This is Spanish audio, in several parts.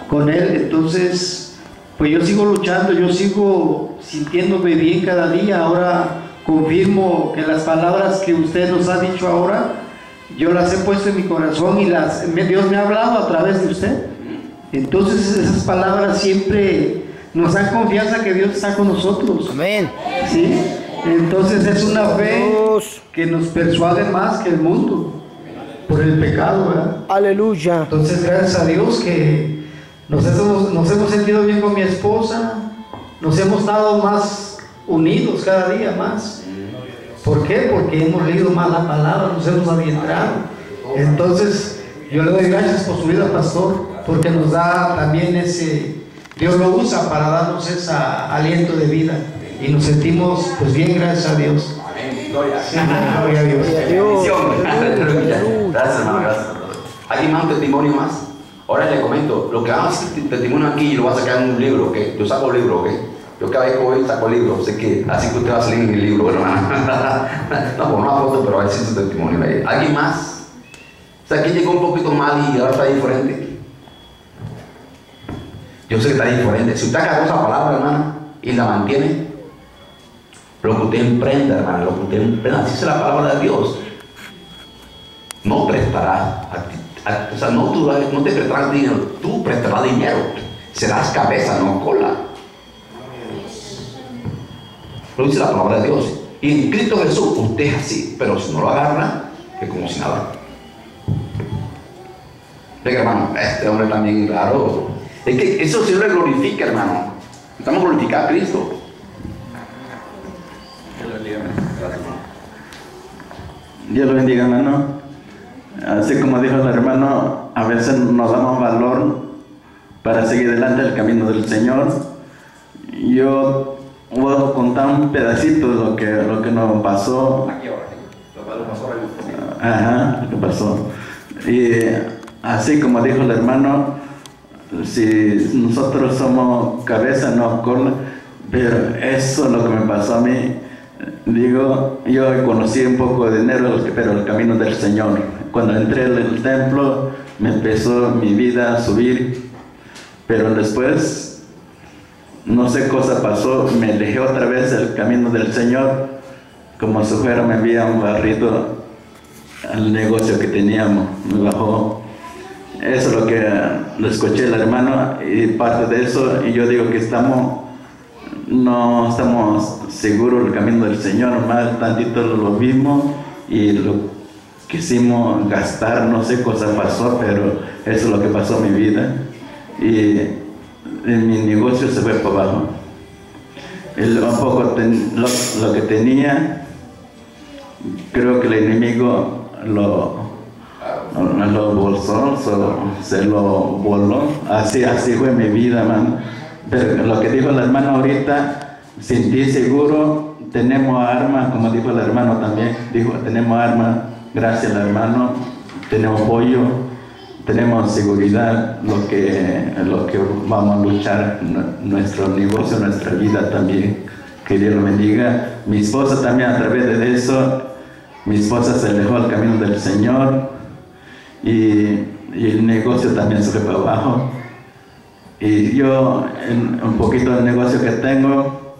con Él. Entonces, pues yo sigo luchando, yo sigo sintiéndome bien cada día. Ahora confirmo que las palabras que usted nos ha dicho ahora, yo las he puesto en mi corazón y Dios me ha hablado a través de usted. Entonces esas palabras siempre nos dan confianza que Dios está con nosotros. Amén. ¿Sí? Entonces es una fe que nos persuade más que el mundo por el pecado, ¿verdad? Aleluya. Entonces gracias a Dios que nos hemos sentido bien con mi esposa, nos hemos dado más unidos cada día más. ¿Por qué? Porque hemos leído más la palabra, nos hemos adentrado. Entonces yo le doy gracias por su vida, pastor, porque nos da también Dios lo usa para darnos ese aliento de vida y nos sentimos pues bien, gracias a Dios. Amén. Gloria a Dios. Gracias, hermano, gracias. ¿Alguien más un testimonio más? Ahora le comento, lo que hago testimonio aquí lo voy a sacar en un libro, ¿ok? Yo saco un libro, ¿ok? Yo cada vez que voy saco el libro, sé que así que usted va a salir en el libro, hermano. No, por una foto, pero a ver si su testimonio ahí. ¿Alguien más? O sea, que llegó un poquito mal y ahora está diferente. Yo sé que está diferente. Si usted agarró esa palabra, hermano, y la mantiene, lo que usted emprenda, hermano, lo que usted emprenda, así es la palabra de Dios. No prestarás, o sea, no te prestarás dinero, tú prestarás dinero. Serás cabeza, no cola. Lo dice la palabra de Dios. Y en Cristo Jesús usted es así, pero si no lo agarra, es como si nada. Venga, hermano, este hombre también, claro. Es que eso sí le glorifica, hermano. Estamos glorificando a Cristo. Dios lo bendiga, hermano. Así como dijo el hermano, a veces nos damos valor para seguir adelante el camino del Señor. Yo voy a contar un pedacito de lo que nos pasó. Aquí ahora, lo pasó ahora. Ajá, lo que pasó. Y así como dijo el hermano, si nosotros somos cabeza, no cola, pero eso es lo que me pasó a mí. Digo, yo conocí un poco de dinero, pero el camino del Señor. Cuando entré en el templo, me empezó mi vida a subir, pero después, no sé qué cosa pasó, me alejé otra vez del camino del Señor, como si fuera me habían barrido al negocio que teníamos, me bajó. Eso es lo que lo escuché el hermano, y parte de eso, y yo digo que no estamos seguros del camino del Señor, más tantito lo vimos y lo quisimos gastar, no sé qué cosa pasó, pero eso es lo que pasó en mi vida, y mi negocio se fue para abajo. Un poco lo que tenía, creo que el enemigo lo bolsó, se lo voló. Así fue mi vida, hermano. Pero lo que dijo el hermano ahorita, sentí seguro, tenemos armas, como dijo el hermano también, dijo, tenemos armas, gracias al hermano, tenemos apoyo, tenemos seguridad, lo que vamos a luchar, nuestro negocio, nuestra vida también, que Dios lo bendiga. Mi esposa también, a través de eso, mi esposa se alejó al camino del Señor, y el negocio también se fue para abajo. Y yo, un poquito del negocio que tengo,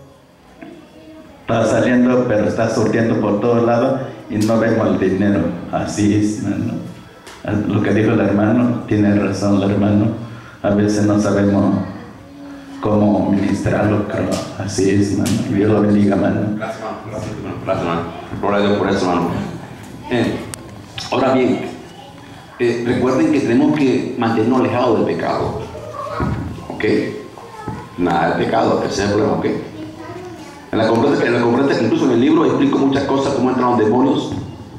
está saliendo, pero está surtiendo por todos lados y no vemos el dinero. Así es, ¿no? Lo que dijo el hermano, tiene razón el hermano. A veces no sabemos cómo ministrarlo, pero así es, hermano. Dios lo bendiga, hermano. Gracias, hermano. Gracias, hermano. Gloria a Dios por eso, hermano. Ahora bien, recuerden que tenemos que mantenernos alejados del pecado. ¿Ok? Nada de pecado, ese es el problema, ¿ok? En la conferencia, incluso en el libro explico muchas cosas, cómo entran los demonios.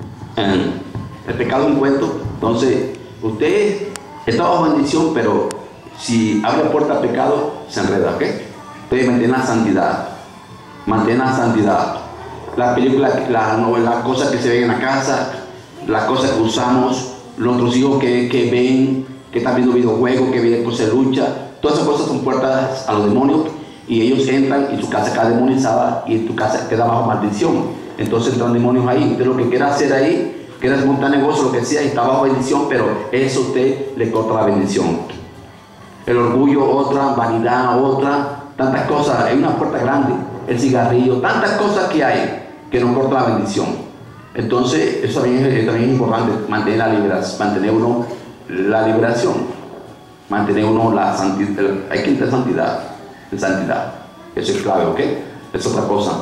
El pecado en cuento. Entonces, usted está bajo bendición, pero si abre la puerta al pecado, se enreda, ¿ok? Entonces, mantiene la santidad. Mantiene la santidad. La película, las cosas que se ven en la casa, las cosas que usamos, nuestros hijos que ven, que están viendo videojuegos, que ven cosas de lucha, todas esas cosas son puertas a los demonios, y ellos entran y tu casa queda demonizada y tu casa queda bajo maldición. Entonces entran demonios ahí. Usted lo que quiera hacer ahí, quiera montar negocio, lo que sea, y está bajo bendición, pero eso usted le corta la bendición. El orgullo, otra. Vanidad, otra. Tantas cosas. Hay una puerta grande. El cigarrillo. Tantas cosas que hay que nos corta la bendición. Entonces, eso también es importante. Mantener mantener uno la liberación. Mantener uno la santidad. Hay que tener santidad. En santidad. Eso es clave, ¿ok? Es otra cosa.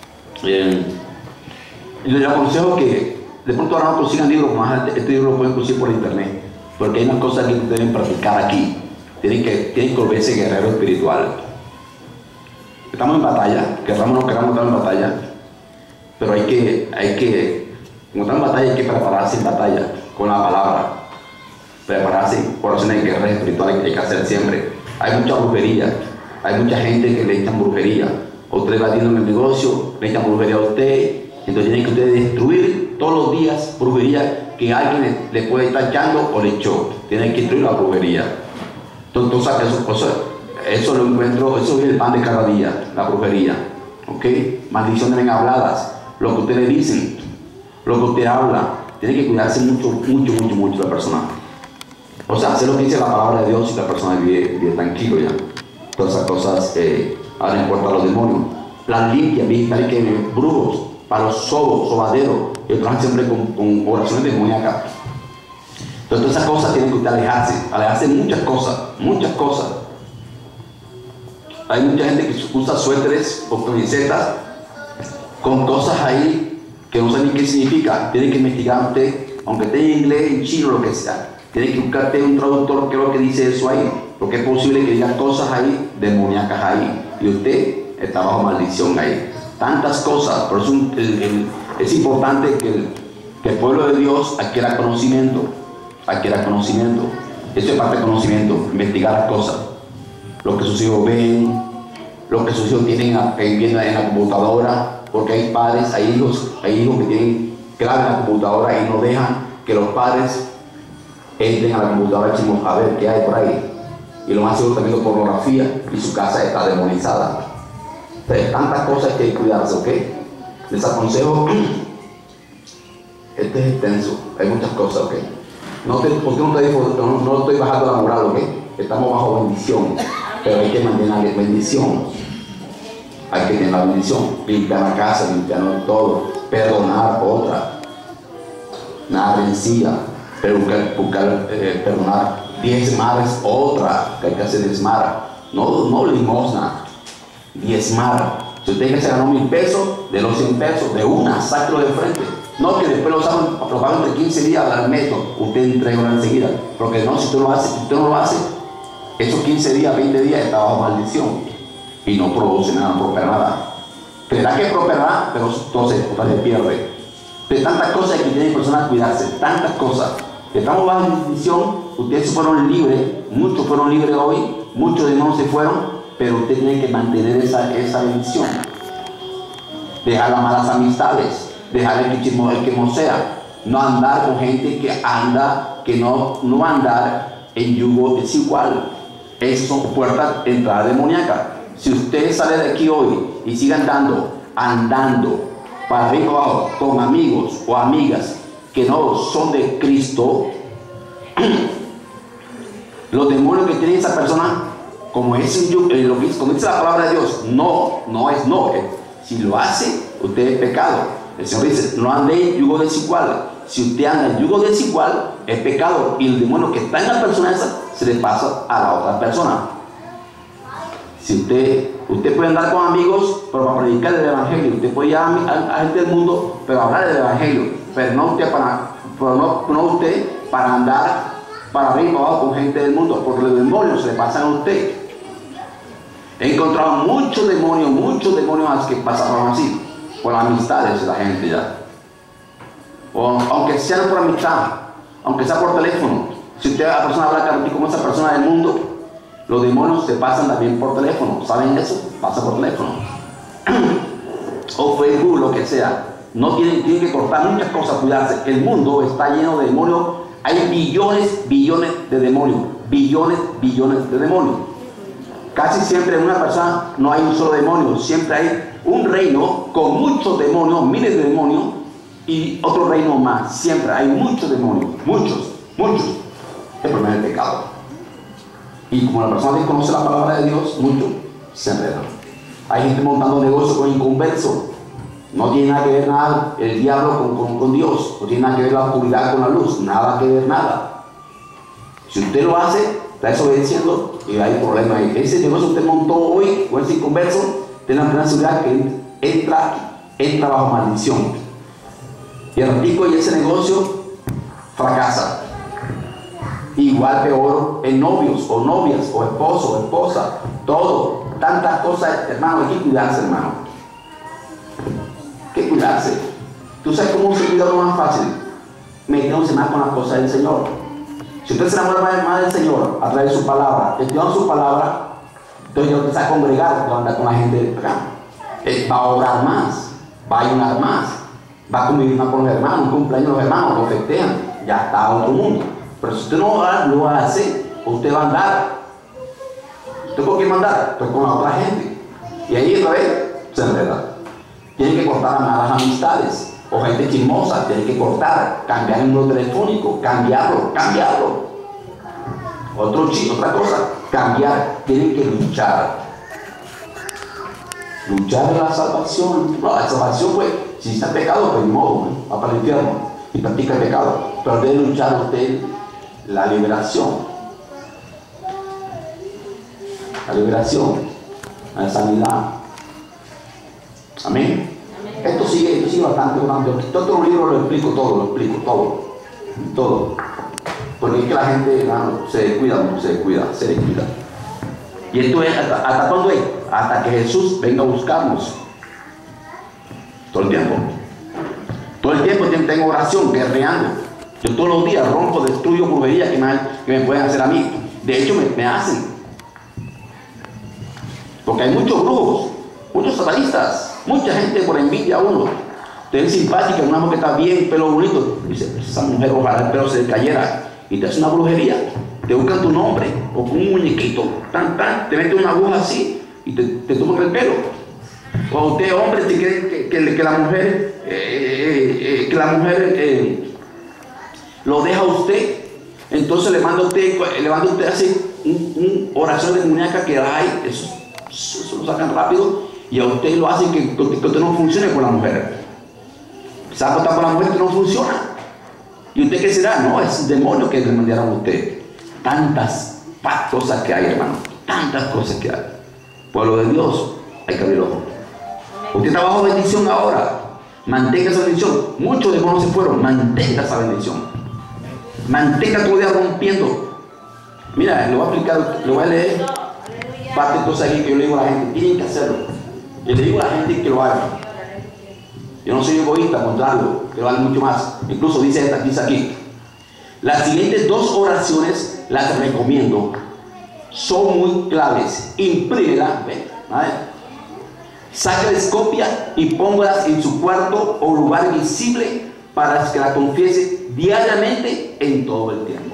Y les aconsejo que de pronto ahora no consigan libros más. Este libro lo pueden conseguir por internet, porque hay unas cosas que deben practicar aquí. Tienen que volverse guerrero espiritual. Estamos en batalla, queramos o no queramos, estar en batalla, pero hay que, como estamos en batalla, hay que prepararse en batalla con la palabra, prepararse, oraciones de guerra espiritual que hay que hacer siempre. Hay mucha brujería, hay mucha gente que le echan brujería. Usted va viendo en el negocio, le echan brujería a usted. Entonces tienen que ustedes destruir todos los días brujería que alguien le puede estar echando o le echó. Tienen que destruir la brujería. Entonces eso lo encuentro, eso es el pan de cada día, la brujería. ¿Ok? Maldiciones bien habladas, lo que ustedes dicen, lo que usted habla. Tiene que cuidarse mucho la persona. O sea, hacer lo que dice la palabra de Dios y la persona vive tranquilo ya. Todas esas cosas abren puerta a los demonios. Las limpias, hay que brujos, para los sobaderos, y trabajan siempre con oraciones demoníacas. Entonces, todas esas cosas tienen que usted alejarse de muchas cosas. Hay mucha gente que usa suéteres o camisetas con cosas ahí que no saben ni qué significa. Tiene que investigar usted, aunque esté en inglés, en chino, lo que sea. Tiene que buscarte un traductor que es lo que dice eso ahí, porque es posible que digan cosas ahí demoníacas ahí, y usted está bajo maldición ahí. Tantas cosas, por eso es importante que el pueblo de Dios adquiera conocimiento. Eso es parte del conocimiento, investigar las cosas, lo que sus hijos ven, lo que sus hijos tienen viendo en la computadora, porque hay padres, hay hijos que tienen clave en la computadora y no dejan que los padres entren a la computadora y a ver qué hay por ahí. Y lo más seguro está viendo pornografía y su casa está demonizada. Entonces, tantas cosas que hay que cuidarse, ¿ok? Les aconsejo, este es extenso, hay muchas cosas, ¿ok? Porque no estoy bajando la moral, ¿ok? Estamos bajo bendición, pero hay que mantener la bendición. Hay que tener la bendición, limpiar la casa, limpiar todo, perdonar otra, nada rencilla, pero buscar perdonar, diezmar es otra que hay que hacer, diezmar, no limosna. Diezmar. Si usted que se ganó 1000 pesos, de los 100 pesos, de una, sáquelo de frente. No que después lo pagan entre 15 días al mes, usted entrega enseguida. Porque no, si usted no lo hace, esos 15 días, 20 días está bajo maldición. Y no produce nada, no prospera nada. Tendrá que prosperar, pero entonces se pierde. De tantas cosas que tienen personas cuidarse, tantas cosas. Estamos bajo maldición, ustedes se fueron libres, muchos fueron libres hoy, muchos demonios se fueron. Pero usted tiene que mantener esa bendición. Dejar las malas amistades, dejar el que mosea, no andar con gente que no andar en yugo desigual. Esas son puertas de entrada demoníaca. Si usted sale de aquí hoy y sigue andando para arriba y para abajo con amigos o amigas que no son de Cristo, los demonios que tiene esa persona, como dice la palabra de Dios, no es no. Si lo hace, usted es pecado. El Señor dice, no ande en yugo desigual. Si usted anda en yugo desigual, es pecado. Y el demonio que está en la persona esa, se le pasa a la otra persona. Si usted puede andar con amigos, pero para predicar el evangelio. Usted puede ir a gente del mundo, pero hablar del evangelio. Pero no usted para andar para arriba y para abajo con gente del mundo, porque los demonios se le pasan a usted. He encontrado muchos demonios que pasaron así, por amistades de la gente ya. O aunque sea por amistad, aunque sea por teléfono. Si usted a la persona habla como esa persona del mundo, los demonios se pasan también por teléfono. ¿Saben eso? Pasa por teléfono. O Facebook, lo que sea. No tienen que cortar muchas cosas, cuidarse. El mundo está lleno de demonios. Hay billones de demonios. Billones de demonios. Casi siempre en una persona no hay un solo demonio. Siempre hay un reino con muchos demonios, miles de demonios, y otro reino más. Siempre hay muchos demonios. Muchos. El problema es el pecado. Y como la persona desconoce la palabra de Dios, mucho se enredan. Hay gente montando negocios con inconversos. No tiene nada que ver nada el diablo con Dios. No tiene nada que ver la oscuridad con la luz. Nada que ver nada. Si usted lo hace, está desobedeciendo y hay problema ahí. Ese negocio que usted montó hoy con ese inconverso, tenga la plena seguridad que entra bajo maldición. Y el rico y ese negocio fracasa. Igual peor en novios o novias o esposo o esposa, todo, tantas cosas, hermano. Hay que cuidarse, hermano. Hay que cuidarse. ¿Tú sabes cómo se cuida lo más fácil? Metiéndose más con las cosas del Señor. Si usted se enamora más del Señor a través de su palabra, estudiando su palabra, entonces usted se va a congregar, va a andar con la gente de acá. Va a orar más, va a ayunar más, va a convivir más con los hermanos, un cumpleaños de los hermanos, lo festejan, ya está a otro mundo. Pero si usted no lo hace, usted va a andar. ¿Usted con quién va a andar? Pues con la otra gente. Y ahí otra vez se enreda. Tiene que cortar malas amistades o gente chismosa, tiene que cortar, cambiar el número telefónico, cambiarlo. Otra cosa, cambiar, tienen que luchar. Luchar de la salvación. No, la salvación, pues, si está pecado, pues ni modo, va para el infierno y practica el pecado. Pero debe luchar usted la liberación, la sanidad. Amén. Esto sigue bastante. Todo el libro lo explico todo. Porque es que la gente, hermano, se descuida. Y esto es, ¿hasta cuándo es? Hasta que Jesús venga a buscarnos. Todo el tiempo. Todo el tiempo tengo oración, guerreando. Yo todos los días rompo, destruyo brujerías que me pueden hacer a mí. De hecho, me hacen. Porque hay muchos brujos, muchos satanistas, mucha gente por envidia a uno. Te ven simpática, una mujer que está bien, pelo bonito. Dice, esa mujer ojalá el pelo se le cayera. Y te hace una brujería. Te buscan tu nombre, o con un muñequito, te meten una aguja así y te toman el pelo. O usted, hombre, te cree que la mujer lo deja a usted, entonces le manda a usted así un oración demoníaca que hay, eso lo sacan rápido y a usted lo hacen que usted no funcione con la mujer. Se va a acostar con la mujer que no funciona. ¿Y usted qué será? No, es un demonio que le mandaron a usted. Tantas cosas que hay, hermano, tantas cosas que hay. Pueblo de Dios, hay que abrir los ojos. Usted está bajo bendición ahora. Mantenga esa bendición. Muchos demonios se fueron. Mantenga esa bendición. Mantenga tu vida rompiendo. Mira, lo voy a explicar, lo voy a leer. Parte de cosas aquí que yo le digo a la gente. Tienen que hacerlo. Yo le digo a la gente que lo haga. Yo no soy egoísta, al contrario, que vale mucho más. Incluso dice aquí. Las siguientes 2 oraciones las recomiendo. Son muy claves. Imprímela, sácales copia y póngalas en su cuarto o lugar visible para que la confiese diariamente en todo el tiempo.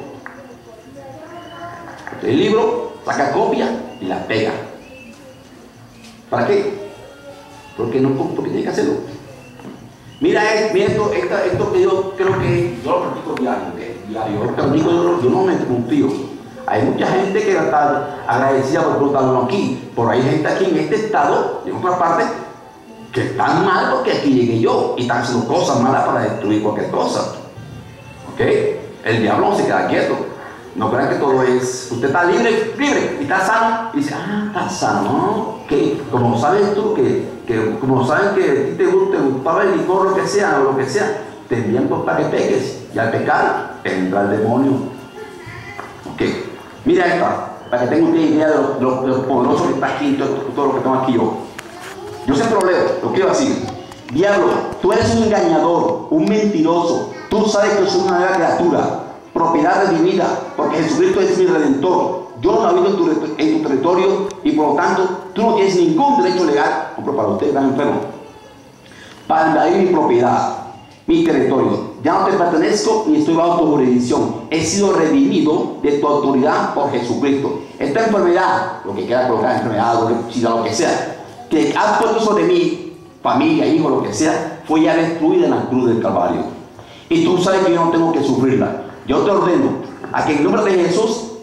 El libro, saca copia y la pega. ¿Para qué? Porque tiene que hacerlo. Mira esto que yo creo que yo lo practico diario. Yo no me confío. Hay mucha gente que está agradecida por contarlo aquí. Por ahí hay gente aquí en este estado, en otra parte, que están mal porque aquí llegué yo y están haciendo cosas malas para destruir cualquier cosa. ¿Ok? El diablo no se queda quieto. No crean que todo es. Usted está libre y está sano. Y dice, está sano. ¿Qué? Como sabes tú como saben que a ti te gustaba el licor, lo que sea, te envían para que peques. Y al pecar, entra el demonio. Ok. Mira esta, para que tengan una idea de lo poderoso que está aquí, todo lo que tengo aquí yo. Yo siempre lo leo, lo quiero decir. Diablo, tú eres un engañador, un mentiroso. Tú sabes que soy una nueva criatura, propiedad de mi vida, porque Jesucristo es mi redentor. Yo no habito en tu territorio y por lo tanto tú no tienes ningún derecho legal, como para usted están enfermo, para invadir mi propiedad, mi territorio. Ya no te pertenezco ni estoy bajo tu jurisdicción. He sido redimido de tu autoridad por Jesucristo. Esta enfermedad, lo que quiera colocar enfermedad, lo que sea, que has puesto sobre mí, familia, hijo, lo que sea, fue ya destruida en la cruz del Calvario. Y tú sabes que yo no tengo que sufrirla. Yo te ordeno a que en nombre de Jesús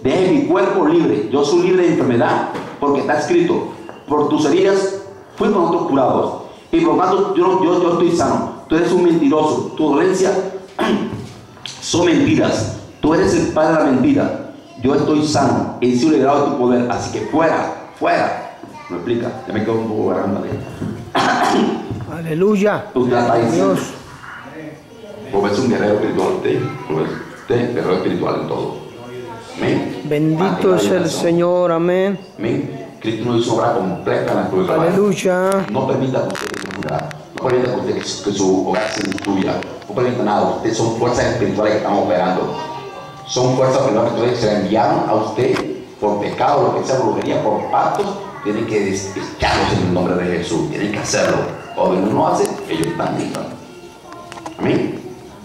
deje mi cuerpo libre. Yo soy libre de enfermedad, porque está escrito, por tus heridas fuimos nosotros curados. Y por lo tanto, yo estoy sano. Tú eres un mentiroso. Tu dolencia son mentiras. Tú eres el padre de la mentira. Yo estoy sano. He sido liberado de tu poder. Así que fuera, fuera. ¿Me explica? Ya me quedo un poco grande. Aleluya. Usted la está diciendo. Dios. Porque es un guerrero espiritual. Usted es guerrero espiritual en todo. Amén. Bendito es el Señor. Amén. Amén. Cristo nos hizo obra completa en la cruz. Aleluya. No permita que usted no permita que su hogar se destruya. No permita nada. Ustedes son fuerzas espirituales que están operando. Son fuerzas espirituales que se le enviaron a usted por pecado, lo que sea brujería, por pactos. Tienen que echarlos en el nombre de Jesús. Tienen que hacerlo. Cuando no lo hacen, ellos están listos. Amén.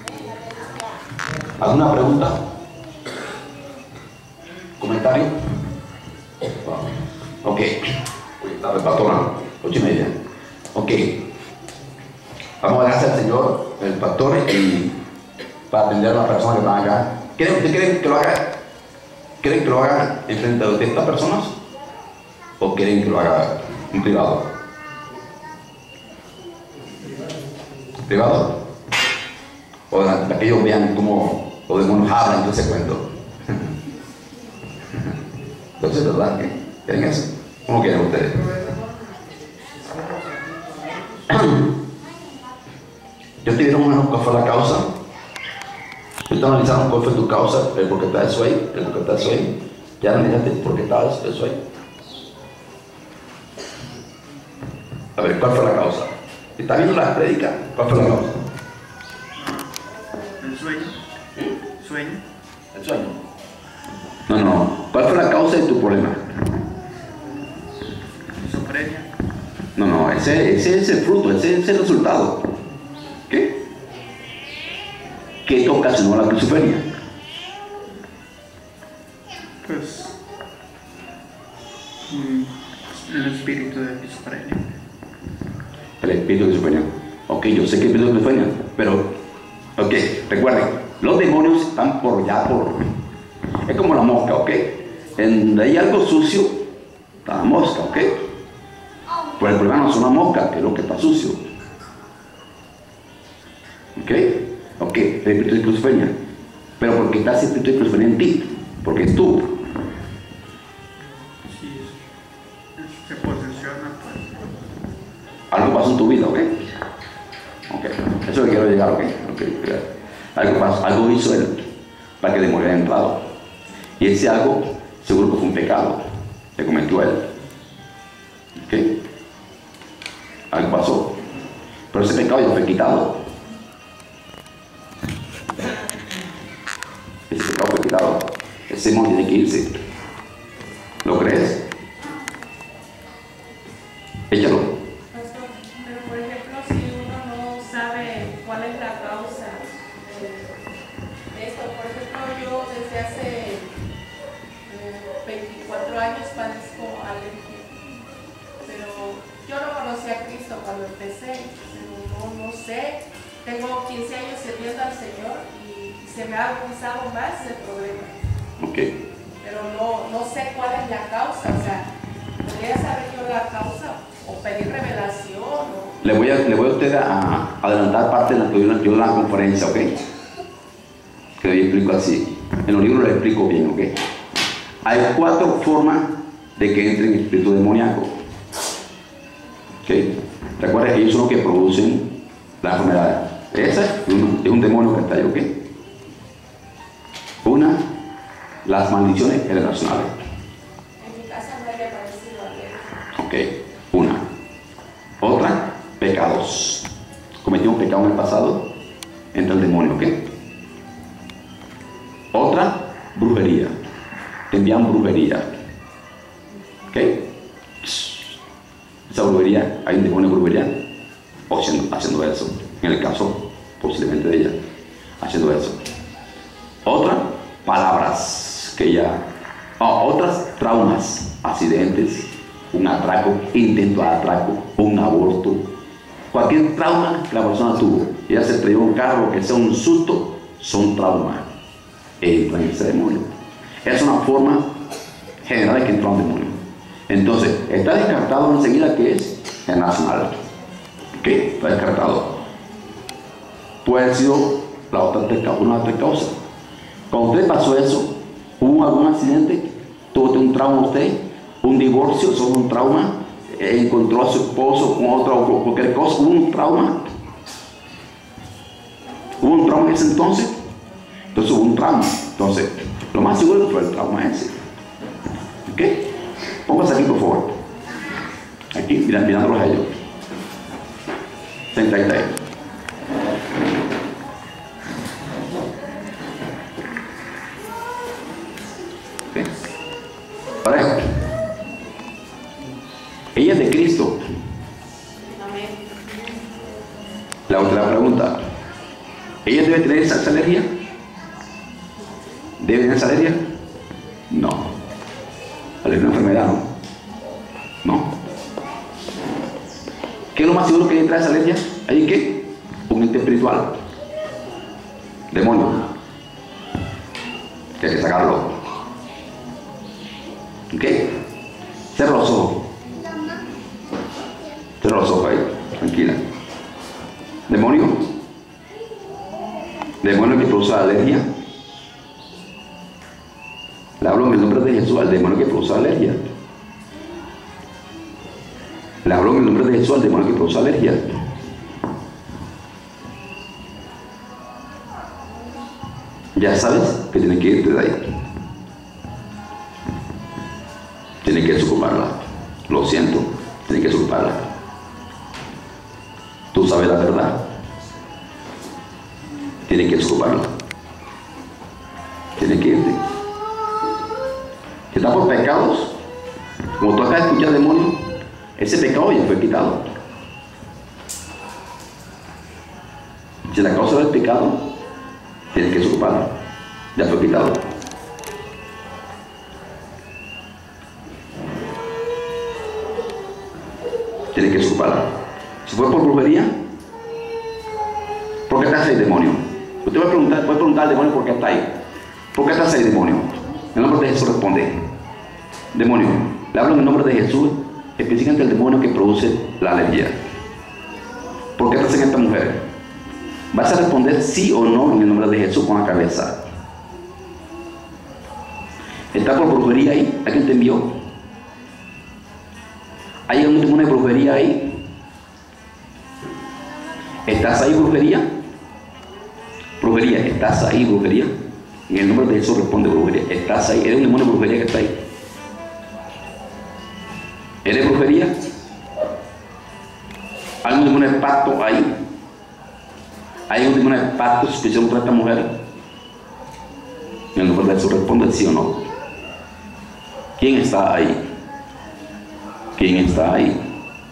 ¿Alguna pregunta? ¿Comentario? Ok. La pastora, 8:30. Ok. Vamos a gracias al Señor, el pastor, y para atender a las personas que están acá. ¿Ustedes creen que lo haga? ¿Creen que lo haga en frente de estas personas? ¿O quieren que lo haga en privado? ¿Privado? O para que ellos vean cómo los demonios hablan y todo ese cuento. Entonces, ¿verdad? ¿Quieren eso? ¿Cómo quieren ustedes? Yo te dieron cuál fue la causa. Yo te analizaron cuál fue tu causa, el por qué está eso ahí, el por qué está eso ahí. Ya analizaste por qué está eso ahí. A ver, ¿cuál fue la causa? ¿Está viendo las prédicas? ¿Cuál fue la causa? El sueño. ¿Sueño? El sueño. No. ¿Cuál fue la causa de tu problema? Esquizofrenia. No, ese es el fruto, ese es el resultado. ¿Qué? ¿Qué te ocasionó la esquizofrenia? Pues el espíritu de esquizofrenia. El espíritu de esquizofrenia. Ok, yo sé que el espíritu de esquizofrenia, pero, ok, recuerden, los demonios están por. Es como la mosca, ok. En hay algo sucio, está la mosca, ok. Pero el problema no es una mosca, que es lo que está sucio. Ok, el espíritu de esquizofrenia. Pero ¿por qué está ese espíritu de esquizofrenia en ti? Porque es tú. Sí, se posesiona, pues. Algo pasó en tu vida, ok. Eso es lo que quiero llegar, ok. Algo pasó, algo hizo él para que le muriera entrado. Y ese algo seguro que fue un pecado que cometió él. ¿Ok? Algo pasó. Pero ese pecado ya fue quitado. Ese pecado fue quitado. Ese demonio tiene que irse. ¿Lo crees? Échalo. Pero por ejemplo, si uno no sabe cuál es la causa de esto, por ejemplo, yo desde hace 24 años padezco alergia, pero yo no conocí a Cristo cuando empecé, no sé, tengo 15 años sirviendo al Señor y se me ha agudizado más el problema. Ok. Pero no sé cuál es la causa, o sea, ¿podría saber yo la causa o pedir revelación? Le voy a usted a adelantar parte de la que yo en la conferencia, ¿ok? Que yo explico así. En los libros le explico bien, ¿ok? Hay 4 formas de que entre en el espíritu demoníaco. ¿Ok? Recuerda que ellos son los que producen la enfermedad. Ese es un demonio que está ahí, ¿ok? Una, las maldiciones generacionales. En mi casa no había aparecido alergia. Ok, una. Otra, pecados. Cometió un pecado en el pasado, entra el demonio, ¿ok? Otra, brujería. Te envían brujería. ¿Ok? Esa brujería, hay un demonio de brujería o haciendo eso. En el caso, posiblemente de ella, haciendo eso. Otra, palabras que ella. Otras, traumas, accidentes, un atraco, intento de atraco, un aborto. Cualquier trauma que la persona tuvo, ella se estrelló un carro, que sea un susto, son traumas. Entra en ese demonio. Es una forma general de que entra un demonio. Entonces, está descartado enseguida que es generacional. ¿Ok? Está descartado. Puede haber sido una otra causa. Cuando usted pasó eso, ¿hubo algún accidente? ¿Tuvo un trauma usted? ¿Un divorcio? ¿Solo un trauma? ¿Encontró a su esposo con otra o cualquier cosa? ¿Hubo un trauma? ¿Hubo un trauma en ese entonces? Entonces hubo un trauma. Entonces, lo más seguro fue el trauma ese. ¿Ok? Póngase aquí, por favor. Aquí, mirándolos a ellos. Sentadita ahí. ¿Ok? Ahora, ella es de Cristo. Amén. La otra pregunta. ¿Ella debe tener esa alergia? ¿Debe tener esa alergia? No. ¿Alergia a una enfermedad? No. ¿Qué es lo más seguro que trae esa alergia? ¿Hay qué? Un ente espiritual. Demonio. Que hay que sacarlo. ¿Ok? Cierra los ojos. Cierra los ojos ahí. Tranquila. Demonio. Demonio que produce alergia. Le hablo en el nombre de Jesús al demonio que produce alergia. Le hablo en el nombre de Jesús al demonio que produce alergia. Ya sabes que tienes que irte de ahí. Tienes que desocuparla. Lo siento, tienes que desocuparla. Tú sabes la verdad. Tienes que desocuparla. Tienes que irte. Si está por pecados, como tú acabas de escuchar demonio, ese pecado ya fue quitado. Si la causa del pecado, tienes que desocuparla. Ya fue quitado. Tienes que desocuparla. Si fue por brujería, ¿por qué estás ahí, demonio? Usted puede preguntar al demonio por qué está ahí. ¿Por qué estás ahí, demonio? En el nombre de Jesús responde. Demonio, le hablo en el nombre de Jesús, específicamente el demonio que produce la alergia. ¿Por qué estás en esta mujer? Vas a responder sí o no en el nombre de Jesús con la cabeza. ¿Está por brujería ahí? ¿A quién te envió? ¿Hay un demonio de brujería ahí? ¿Estás ahí, brujería? Brujería, ¿estás ahí, brujería? En el nombre de Jesús responde brujería. ¿Estás ahí? ¿Eres un demonio de brujería que está ahí? ¿Eres brujería? ¿Hay un demonio de pacto ahí? ¿Hay un demonio de pacto especial contra esta mujer? En el nombre de Jesús responde sí o no. ¿Quién está ahí? ¿Quién está ahí?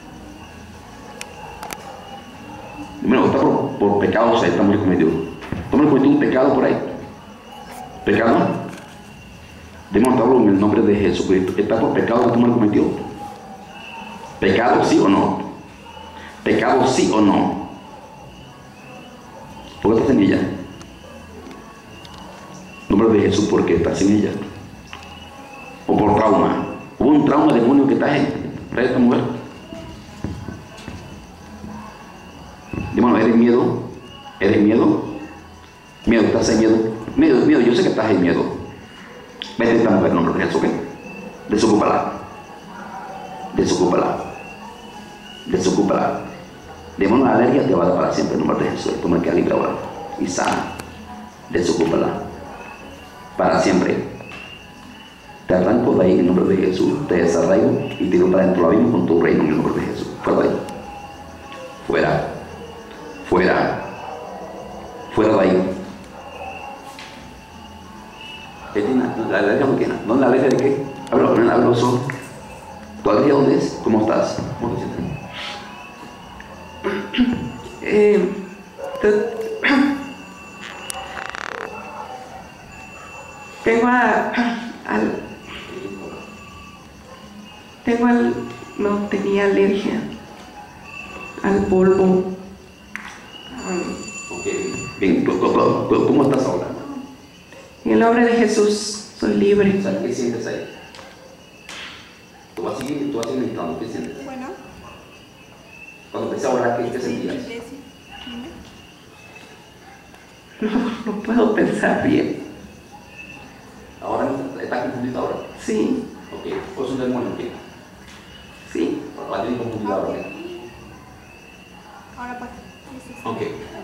Bueno, está por pecados ahí, esta mujer cometió. Esta mujer cometió un pecado por ahí. ¿Pecado? Demostrarlo en el nombre de Jesucristo. ¿Está por pecado que esta mujer cometió? ¿Pecado sí o no? ¿Pecado sí o no? ¿Por qué estás en ella? En nombre de Jesús, ¿por qué estás en ella? ¿O por trauma? ¿Hubo un trauma demonio que está en esta mujer? Demonio, ¿eres miedo? ¿Eres miedo? Miedo, ¿estás en miedo? Miedo, yo sé que estás en miedo. Vete a esta mujer en nombre de Jesús, ¿ok? Desocúpala. Desocúpala. Desocúpala. Demonio de alergia te va a dar para siempre en nombre de Jesús. Tú me quedas libre ahora y sana. Desocúpala para siempre. Te arranco de ahí en el nombre de Jesús, te desarraigo y tiro para dentro la vida con tu reino en el nombre de Jesús. Fuera de ahí. Fuera. Fuera. Fuera de ahí. ¿Qué tiene? ¿La alergia no tiene? ¿Dónde la alergia de qué? Abre los ojos. ¿Tu alergia dónde es? ¿Cómo estás? ¿Cómo te sientes? tenía alergia al polvo. Bien, ¿cómo estás ahora? En el nombre de Jesús, Soy libre. ¿Sabes qué sientes ahí? Tú vas a seguir meditando, ¿qué sientes? Bueno. Cuando empecé a orar, ¿qué sentías? No puedo pensar bien. ¿Ahora estás confundido ahora? Sí, Ok, pues un demonio, ¿qué? sí. ¿Va a tener confundido ahora? ¿Qué? Ahora pasa. Ok.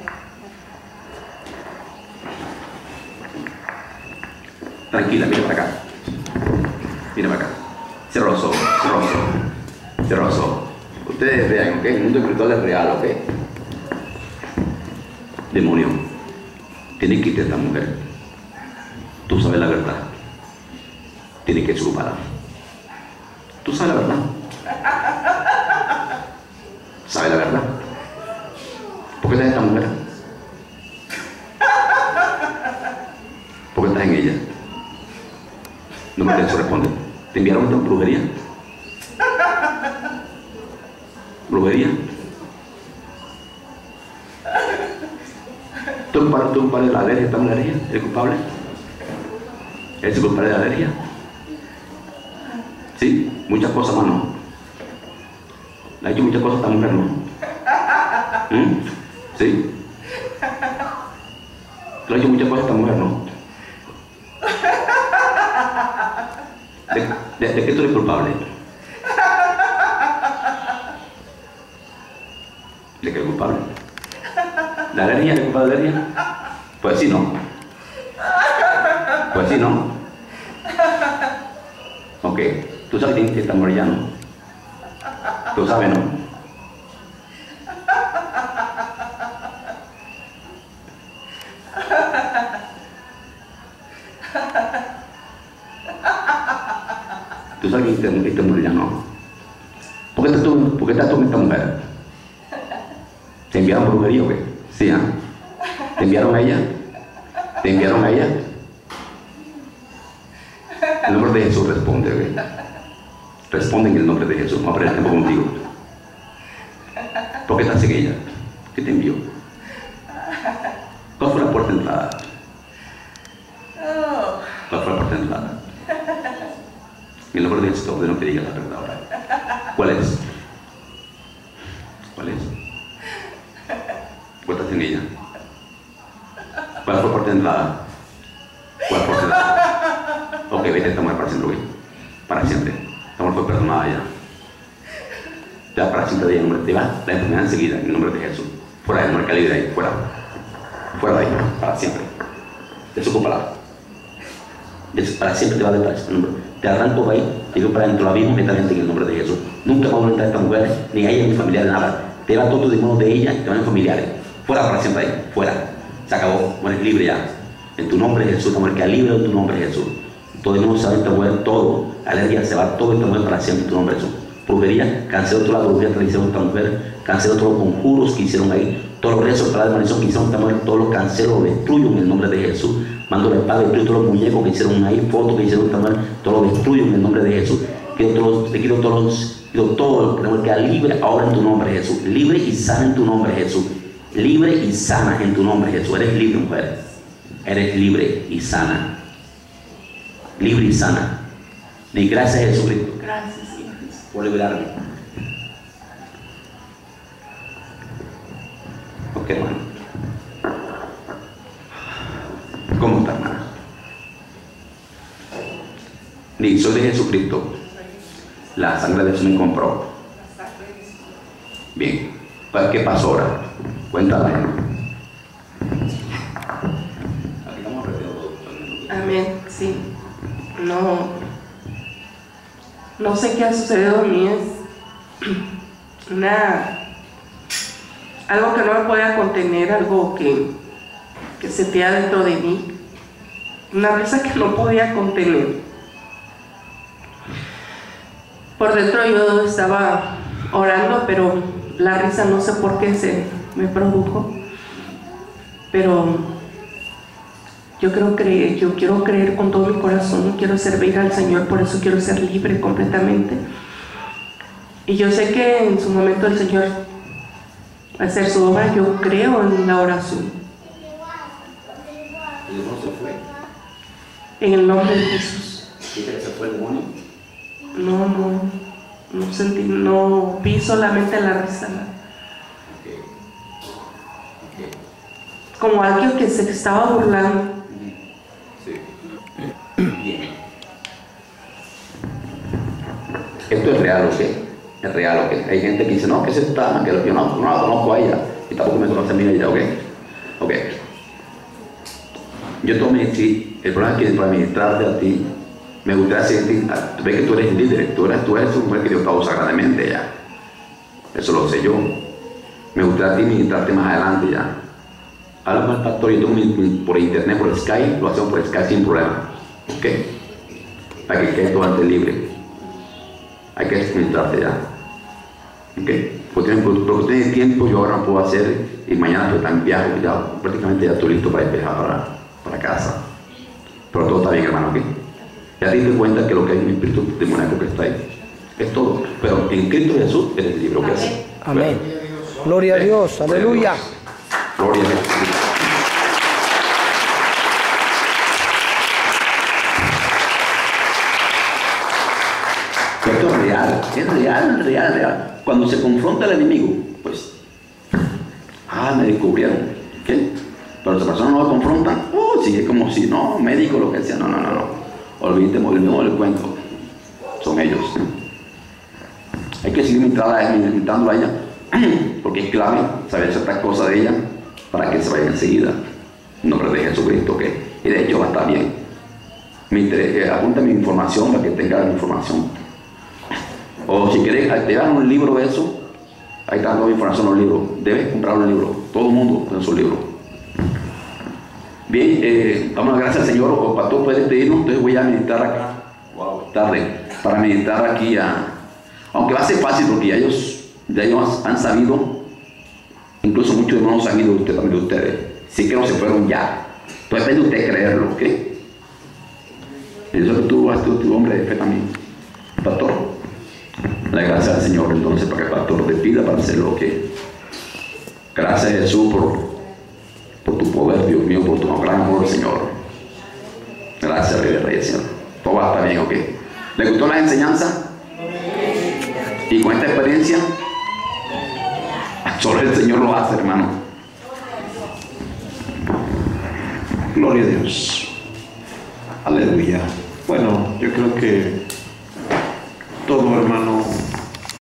Tranquila, mira para acá. Mira para acá. Cierra los ojos, cierra los ojos. Cierra los ojos. Ustedes vean, ¿ok? El mundo espiritual es real, ¿ok? Demonio, tiene que irte esta mujer. Tú sabes la verdad. Tiene que exculparla. Tú sabes la verdad. ¿Sabes la verdad? ¿Por qué estás en esta mujer? ¿Por qué estás en ella? No me eso responde. ¿Te enviaron esta brujería? ¿Brujería? ¿Tú eres culpable de la alergia? ¿Estás en la alergia? ¿Eres culpable? ¿Eres culpable de la alergia? Sí, muchas cosas, mano. Le ha hecho muchas cosas a esta mujer, ¿no? Sí. Le ha hecho muchas cosas a esta mujer, ¿no? ¿De qué tú eres culpable? ¿De qué eres culpable? ¿La alergia? ¿Eres culpable de la alergia? Pues sí, no. Pues sí, no. Ok. Tú sabes que esta mujer ya no. Tú sabes, ¿no? Tú sabes que esta mujer ya no. ¿Por qué estás tú con esta mujer? ¿Te enviaron brujería o qué? Sí, ¿ah? ¿Te enviaron a ella? ¿Te enviaron a ella? En el nombre de Jesús responde, ¿ok? Responde en el nombre de Jesús. Vamos a perder tiempo contigo. ¿Por qué estás en ella? ¿Qué te envió? ¿Cuál fue la puerta de entrada? ¿Cuál fue la puerta de entrada? En el nombre de Jesús te ordeno que digas la verdad ahora. ¿Cuál es? ¿Cuál es? ¿Cuál estás en ella? ¿Cuál fue la puerta de entrada? ¿Cuál fue la puerta de entrada? Ok, vete a esta mujer para siempre, güey. Para siempre. Esta mujer fue perdonada ya. Ya para siempre de ella, nombre. Te va la enfermedad enseguida, en el nombre de Jesús. Fuera del marca libre ahí, fuera. Fuera de ahí, para siempre. Desocúpala. Para siempre te va a detrás. Te arranco de ahí, te digo para dentro la misma mentalmente en el nombre de Jesús. Nunca va a volver a esta mujer, ni a ella, ni familiar, nada. Te va todo tu demonio de ella y te van a familiares. Fuera para siempre ahí, fuera. Se acabó, mueres libre ya. En tu nombre Jesús, esta mujer queda libre en tu nombre Jesús. Todo el mundo sabe esta mujer, todo. Alergia se va todo esta mujer para siempre en tu nombre Jesús. Brujería, canceló toda la brujería que le hicieron a esta mujer, canceló todos los conjuros que hicieron ahí, todos los rezos para la maldición que hicieron a esta mujer, todos los cancelo, los destruyo en el nombre de Jesús. Mando la espada, destruyo todos los muñecos que hicieron ahí, fotos que hicieron a esta mujer, todos los destruyo en el nombre de Jesús. Le quito todo, que la mujer queda libre ahora en tu nombre Jesús. Libre y sana en tu nombre Jesús. Libre y sana en tu nombre Jesús. Eres libre, mujer. Eres libre y sana. Libre y sana. Di gracias a Jesucristo. Gracias, Señor Jesús. Por liberarme. Ok, hermano. ¿Cómo está, hermano? Di, soy de Jesucristo. La sangre de Jesús me compró. Bien. ¿Qué pasó ahora? Cuéntame. Aquí estamos repetiendo. Amén, sí. No sé qué ha sucedido a mí, es algo que no me pueda contener, algo que se sentía dentro de mí, una risa que no podía contener. Por dentro yo estaba orando, pero la risa no sé por qué se me produjo, pero yo quiero creer con todo mi corazón, quiero servir al Señor, por eso quiero ser libre completamente. Y yo sé que en su momento el Señor va a hacer su obra, yo creo en la oración. ¿Y no se fue? En el nombre de Jesús. ¿Siente que se fue el demonio? No sentí, no vi solamente la risa. Como alguien que se estaba burlando. Sí. Bien. Esto es real, ¿ok? Es real, ¿ok? Hay gente que dice, no, que se está, que yo no la conozco a ella. Y tampoco me conoce a mí ella, ¿ok? Ok. Yo tomé, sí, el problema es que para administrarte a ti, me gustaría decirte, tú ves que tú eres el líder, tú eres una mujer que Dios te usa grandemente ya. Eso lo sé yo. Me gustaría a ti ministrarte más adelante ya. Habla con el pastor, yo tengo por internet, por Skype, lo hacemos por Skype sin problema. ¿Ok? Para que quede todo antes libre. Hay que ministrarte ya. ¿Ok? Porque tienes tiempo, yo ahora no puedo hacer, y mañana estoy tan viaje, ya prácticamente ya estoy listo para despejar para casa. Pero todo está bien, hermano, ¿ok? Ya te diste cuenta que lo que hay es un espíritu demoníaco que está ahí. Es todo. Pero en Cristo Jesús eres libre, ¿ok? Amén. Gloria a Dios. Aleluya. Gloria a Dios. Esto es real, es real. Cuando se confronta el enemigo, pues, me descubrieron. ¿Qué? Pero si las personas no lo confrontan, sigue como si no, médico, lo que sea. No. Olvídate del cuento. Son ellos. Hay que seguir invitándola a ella, porque es clave saber ciertas cosas de ella para que se vaya enseguida. No perder Jesucristo, ¿ok? Y de hecho va a estar bien. Apunta mi información para que tenga la información. O si quieres, te dan un libro de eso, ahí está toda la información en los libros. Debes comprar un libro. Todo el mundo tiene su libro. Bien, vamos a dar gracias al Señor. O pastor, puedes pedirnos, entonces voy a meditar acá. Tarde. Para meditar aquí aunque va a ser fácil porque ya ellos han sabido, incluso muchos hermanos han ido también de ustedes. Sí que no se fueron ya. Entonces depende de usted creerlo, ¿ok? Y eso que tú has sido tu hombre de fe también, pastor. La gracia al Señor entonces para que el pastor te pida para hacer lo que. Gracias Jesús por tu poder, Dios mío, por tu gran amor, Señor. Gracias, Rey de Reyes, Señor. Todo va a estar bien, ¿ok? ¿Le gustó la enseñanza? Y con esta experiencia, solo el Señor lo hace, hermano. Gloria a Dios. Aleluya. Bueno, yo creo que